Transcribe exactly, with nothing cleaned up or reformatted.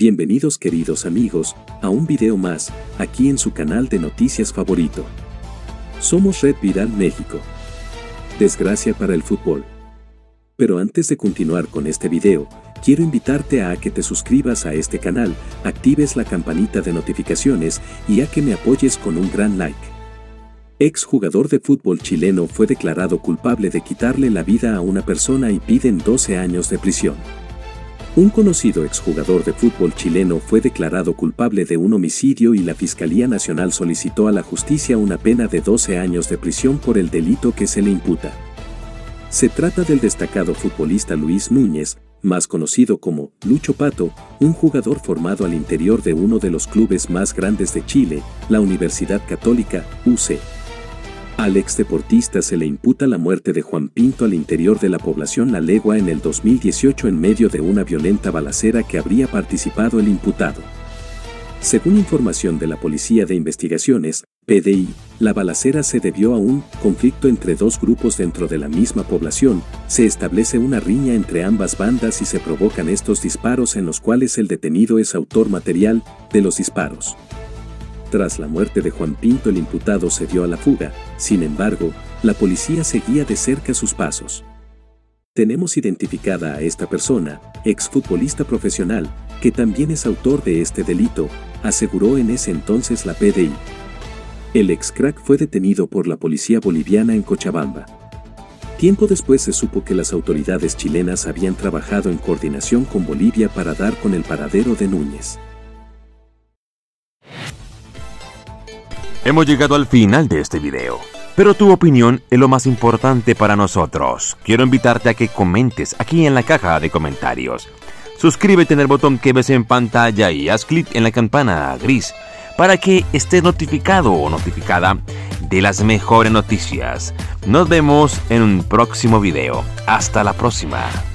Bienvenidos queridos amigos, a un video más, aquí en su canal de noticias favorito. Somos Red Viral México. Desgracia para el fútbol. Pero antes de continuar con este video, quiero invitarte a que te suscribas a este canal, actives la campanita de notificaciones y a que me apoyes con un gran like. Exjugador de fútbol chileno fue declarado culpable de quitarle la vida a una persona y piden doce años de prisión. Un conocido exjugador de fútbol chileno fue declarado culpable de un homicidio y la Fiscalía Nacional solicitó a la justicia una pena de doce años de prisión por el delito que se le imputa. Se trata del destacado futbolista Luis Núñez, más conocido como Lucho Pato, un jugador formado al interior de uno de los clubes más grandes de Chile, la Universidad Católica, U C. Al exdeportista se le imputa la muerte de Juan Pinto al interior de la población La Legua en el dos mil dieciocho en medio de una violenta balacera que habría participado el imputado. Según información de la Policía de Investigaciones, P D I, la balacera se debió a un conflicto entre dos grupos dentro de la misma población, se establece una riña entre ambas bandas y se provocan estos disparos en los cuales el detenido es autor material de los disparos. Tras la muerte de Juan Pinto, el imputado se dio a la fuga, sin embargo, la policía seguía de cerca sus pasos. Tenemos identificada a esta persona, exfutbolista profesional, que también es autor de este delito, aseguró en ese entonces la P D I. El ex crack fue detenido por la policía boliviana en Cochabamba. Tiempo después se supo que las autoridades chilenas habían trabajado en coordinación con Bolivia para dar con el paradero de Núñez. Hemos llegado al final de este video, pero tu opinión es lo más importante para nosotros. Quiero invitarte a que comentes aquí en la caja de comentarios. Suscríbete en el botón que ves en pantalla y haz clic en la campana gris para que estés notificado o notificada de las mejores noticias. Nos vemos en un próximo video. Hasta la próxima.